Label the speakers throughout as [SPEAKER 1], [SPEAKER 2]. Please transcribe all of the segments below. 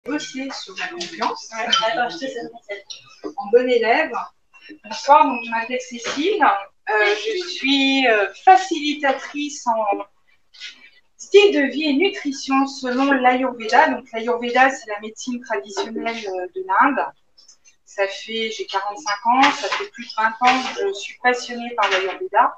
[SPEAKER 1] Bosser sur ma confiance. Ouais. Attends, je te sais. En bonne élève. Bonsoir, donc je m'appelle Cécile. Je suis facilitatrice en style de vie et nutrition selon l'Ayurveda. Donc l'Ayurveda, c'est la médecine traditionnelle de l'Inde. J'ai 45 ans, ça fait plus de 20 ans que je suis passionnée par l'Ayurveda.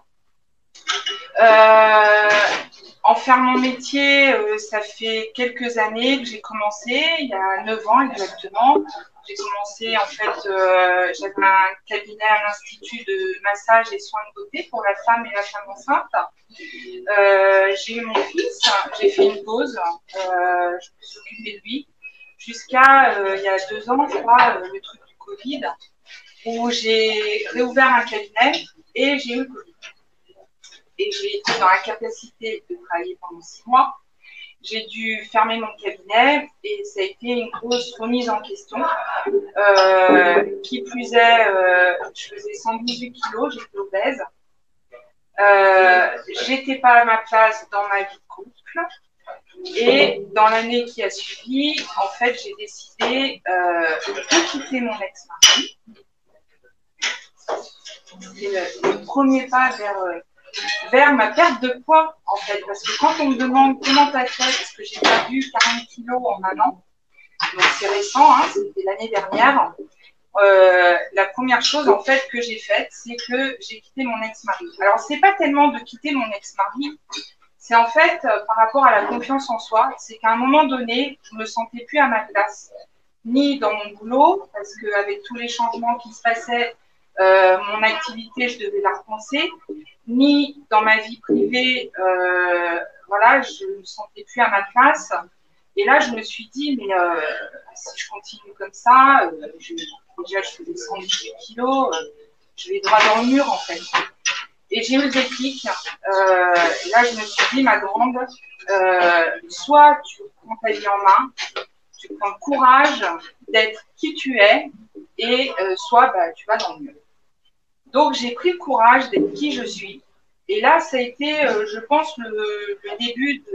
[SPEAKER 1] En faire mon métier, ça fait quelques années que j'ai commencé, il y a 9 ans exactement. J'ai commencé, en fait, j'avais un cabinet à l'Institut de massage et soins de beauté pour la femme et la femme enceinte. J'ai eu mon fils, j'ai fait une pause, je me suis occupée de lui, jusqu'à il y a 2 ans, je crois, le truc du Covid, où j'ai réouvert un cabinet et j'ai eu le Covid. Et j'ai été dans la capacité de travailler pendant 6 mois. J'ai dû fermer mon cabinet et ça a été une grosse remise en question. Qui plus est, je faisais 118 kilos, j'étais obèse. J'étais pas à ma place dans ma vie de couple. Et dans l'année qui a suivi, en fait, j'ai décidé de quitter mon ex-mari. C'est le premier pas vers ma perte de poids, en fait. Parce que quand on me demande comment tu as fait, parce que j'ai perdu 40 kilos en un an, donc c'est récent, hein, c'était l'année dernière, la première chose, en fait, que j'ai faite, c'est que j'ai quitté mon ex-mari. Alors, c'est pas tellement de quitter mon ex-mari, c'est en fait, par rapport à la confiance en soi, c'est qu'à un moment donné, je me sentais plus à ma place, ni dans mon boulot, parce qu'avec tous les changements qui se passaient, mon activité, je devais la repenser, ni dans ma vie privée, voilà, je ne me sentais plus à ma place. Et là, je me suis dit, mais si je continue comme ça, déjà, je faisais 118 kilos, je vais droit dans le mur, en fait. Et j'ai eu le déclic. Là, je me suis dit, ma grande, soit tu prends ta vie en main, tu prends le courage d'être qui tu es, et soit tu vas dans le mur. Donc, j'ai pris le courage d'être qui je suis. Et là, ça a été, je pense, le début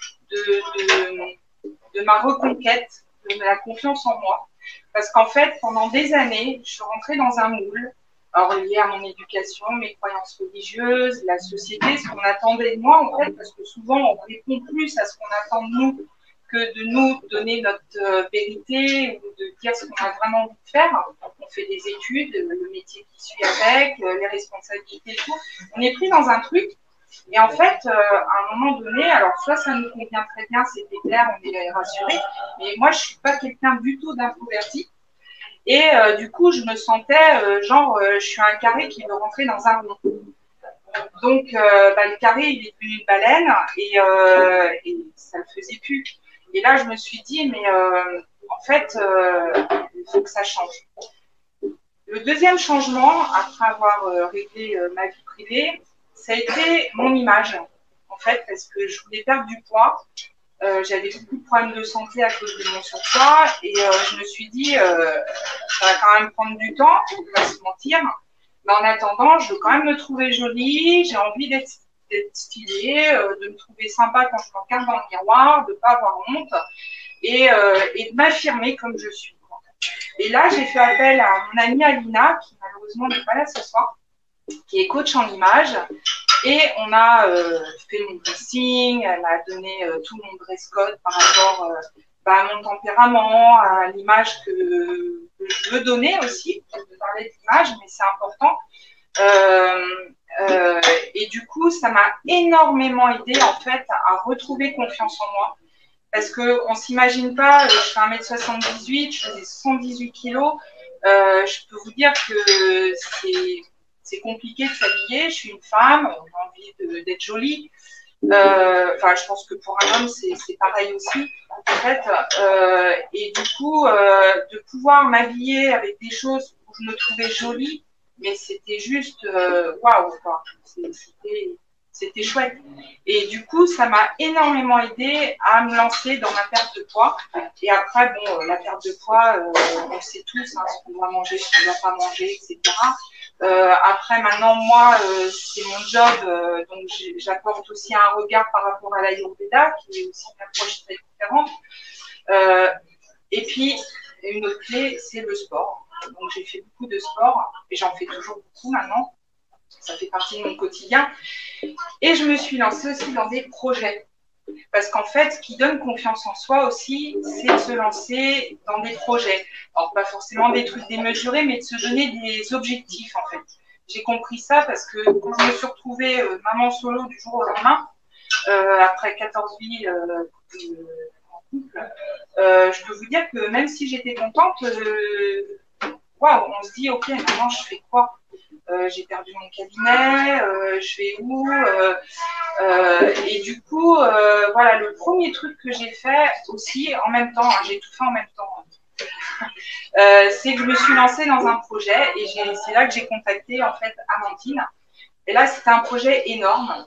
[SPEAKER 1] de ma reconquête, de la confiance en moi. Parce qu'en fait, pendant des années, je suis rentrée dans un moule, alors lié à mon éducation, mes croyances religieuses, la société, ce qu'on attendait de moi, en fait, parce que souvent, on répond plus à ce qu'on attend de nous que de nous donner notre vérité ou de dire ce qu'on a vraiment envie de faire. On fait des études, le métier qui suit avec, les responsabilités et tout. On est pris dans un truc. Et en fait, à un moment donné, alors soit ça nous convient très bien, c'était clair, on est rassuré, mais moi, je ne suis pas quelqu'un du tout d'introverti. Et du coup, je me sentais je suis un carré qui veut rentrer dans un rond. Donc, le carré, il est devenu une baleine et ça ne le faisait plus. Et là, je me suis dit, mais en fait, il faut que ça change. Le deuxième changement, après avoir réglé ma vie privée, ça a été mon image, en fait, parce que je voulais perdre du poids. J'avais beaucoup de problèmes de santé à cause de mon surpoids et je me suis dit, ça va quand même prendre du temps, il ne faut pas se mentir. Mais en attendant, je veux quand même me trouver jolie, j'ai envie d'être stylée, de me trouver sympa quand je me regarde dans le miroir, de ne pas avoir honte et de m'affirmer comme je suis. Et là, j'ai fait appel à mon amie Alina, qui malheureusement n'est pas là ce soir, qui est coach en image. Et on a fait mon dressing, elle m'a donné tout mon dress code par rapport à mon tempérament, à l'image que je veux donner aussi. Je veux parler d'image, mais c'est important. Et du coup, ça m'a énormément aidé en fait à retrouver confiance en moi. Parce qu'on ne s'imagine pas, je fais 1m78, je faisais 118 kilos. Je peux vous dire que c'est compliqué de s'habiller. Je suis une femme, on a envie d'être jolie. Je pense que pour un homme, c'est pareil aussi, en fait. Et du coup, de pouvoir m'habiller avec des choses où je me trouvais jolie, mais c'était juste waouh, quoi. C'était chouette. Et du coup, ça m'a énormément aidé à me lancer dans ma perte de poids. Et après, la perte de poids, on sait tous hein, ce qu'on doit manger, ce qu'on ne doit pas manger, etc. Après, maintenant, moi, c'est mon job, donc j'apporte aussi un regard par rapport à l'Ayurveda, qui est aussi une approche très différente. Et puis, une autre clé, c'est le sport. Donc, j'ai fait beaucoup de sport et j'en fais toujours beaucoup maintenant. Ça fait partie de mon quotidien. Et je me suis lancée aussi dans des projets. Parce qu'en fait, ce qui donne confiance en soi aussi, c'est de se lancer dans des projets. Alors, pas forcément des trucs démesurés, mais de se donner des objectifs, en fait. J'ai compris ça parce que quand je me suis retrouvée maman solo du jour au lendemain, après 14 vies en couple, je peux vous dire que même si j'étais contente, waouh, on se dit, ok, maintenant je fais quoi? J'ai perdu mon cabinet, je vais où? Et du coup, voilà, le premier truc que j'ai fait aussi, en même temps, hein, j'ai tout fait en même temps, c'est que je me suis lancée dans un projet et c'est là que j'ai contacté en fait Amandine. Et là, c'était un projet énorme.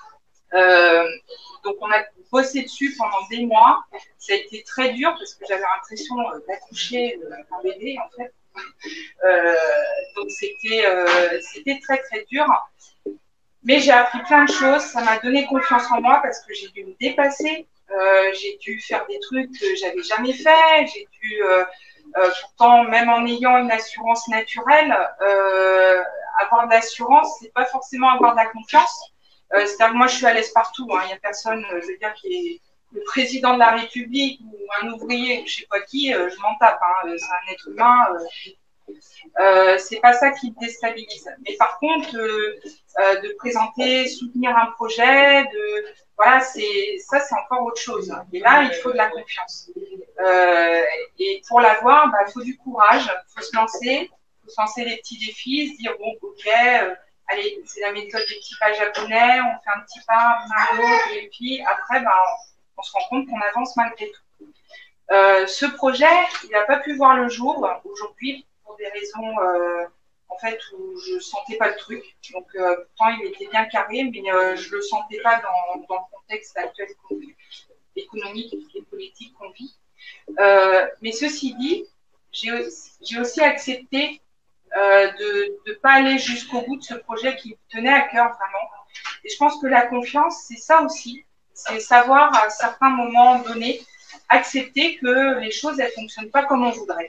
[SPEAKER 1] Donc, on a bossé dessus pendant des mois. Ça a été très dur parce que j'avais l'impression d'accoucher d'un bébé en fait. Donc, c'était très très dur. Mais j'ai appris plein de choses. Ça m'a donné confiance en moi parce que j'ai dû me dépasser. J'ai dû faire des trucs que j'avais jamais fait. J'ai dû pourtant, même en ayant une assurance naturelle, avoir de l'assurance, c'est pas forcément avoir de la confiance. C'est-à-dire que moi, je suis à l'aise partout. Hein. Il n'y a personne, je veux dire, qui est le président de la République ou un ouvrier ou je sais pas qui, je m'en tape. Hein. C'est un être humain. C'est pas ça qui me déstabilise. Mais par contre, de présenter, soutenir un projet, voilà, ça, c'est encore autre chose. Et là, il faut de la confiance. Et pour l'avoir, il faut du courage, il faut se lancer, des petits défis, se dire, bon, ok, allez, c'est la méthode des petits pas japonais, on fait un petit pas, un autre, et puis après, on se rend compte qu'on avance malgré tout. Ce projet, il n'a pas pu voir le jour aujourd'hui pour des raisons en fait où je sentais pas le truc. Donc pourtant il était bien carré, mais je le sentais pas dans le contexte actuel économique et politique qu'on vit. Mais ceci dit, j'ai aussi accepté de ne pas aller jusqu'au bout de ce projet qui me tenait à cœur vraiment. Et je pense que la confiance, c'est ça aussi, c'est savoir à certains moments donnés accepter que les choses elles fonctionnent pas comme on voudrait.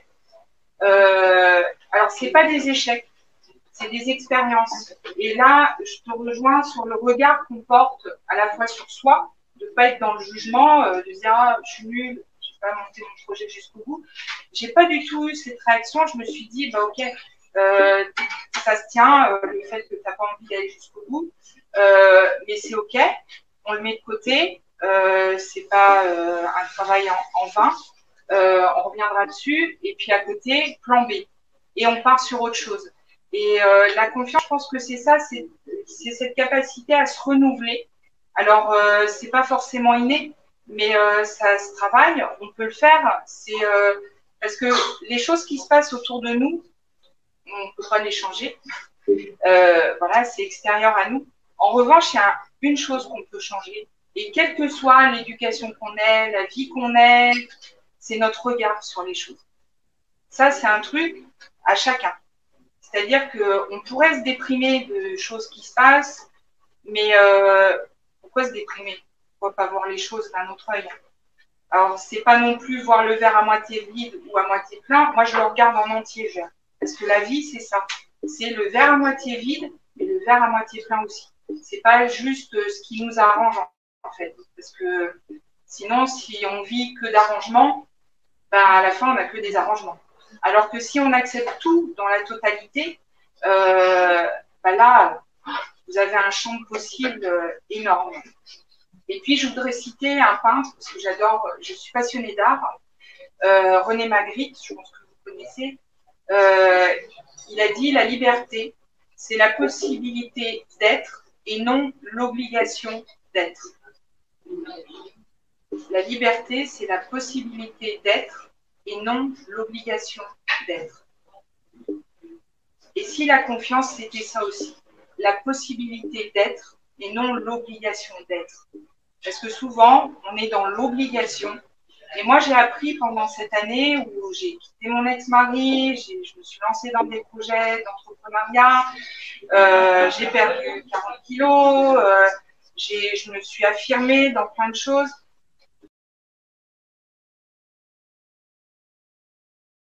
[SPEAKER 1] Alors c'est pas des échecs, c'est des expériences. Et là, je te rejoins sur le regard qu'on porte à la fois sur soi, de ne pas être dans le jugement, de dire ah, je suis nulle, je n'ai pas monté mon projet jusqu'au bout. J'ai pas du tout eu cette réaction. Je me suis dit bah ok, ça se tient, le fait que tu n'as pas envie d'aller jusqu'au bout, mais c'est ok, on le met de côté. C'est pas un travail en vain. On reviendra dessus. Et puis à côté, plan B. Et on part sur autre chose. Et la confiance, je pense que c'est ça, c'est cette capacité à se renouveler. Alors, c'est pas forcément inné, mais ça se travaille, on peut le faire. C'est parce que les choses qui se passent autour de nous, on ne peut pas les changer. Voilà, c'est extérieur à nous. En revanche, il y a une chose qu'on peut changer. Et quelle que soit l'éducation qu'on ait, la vie qu'on ait, c'est notre regard sur les choses. Ça, c'est un truc à chacun. C'est-à-dire qu'on pourrait se déprimer de choses qui se passent, mais pourquoi se déprimer? Pourquoi pas voir les choses d'un autre œil? Alors, c'est pas non plus voir le verre à moitié vide ou à moitié plein. Moi, je le regarde en entier, parce que la vie, c'est ça. C'est le verre à moitié vide et le verre à moitié plein aussi. C'est pas juste ce qui nous arrange, en fait. Parce que sinon, si on vit que d'arrangements, à la fin, on n'a que des arrangements. Alors que si on accepte tout dans la totalité, là, vous avez un champ possible énorme. Et puis, je voudrais citer un peintre, parce que j'adore, je suis passionnée d'art, René Magritte, je pense que vous connaissez. Il a dit « La liberté, c'est la possibilité d'être et non l'obligation d'être. » La liberté, c'est la possibilité d'être et non l'obligation d'être. Et si la confiance, c'était ça aussi, la possibilité d'être et non l'obligation d'être. Parce que souvent, on est dans l'obligation. Et moi, j'ai appris pendant cette année où j'ai quitté mon ex-mari, je me suis lancée dans des projets d'entrepreneuriat, j'ai perdu 40 kilos, je me suis affirmée dans plein de choses.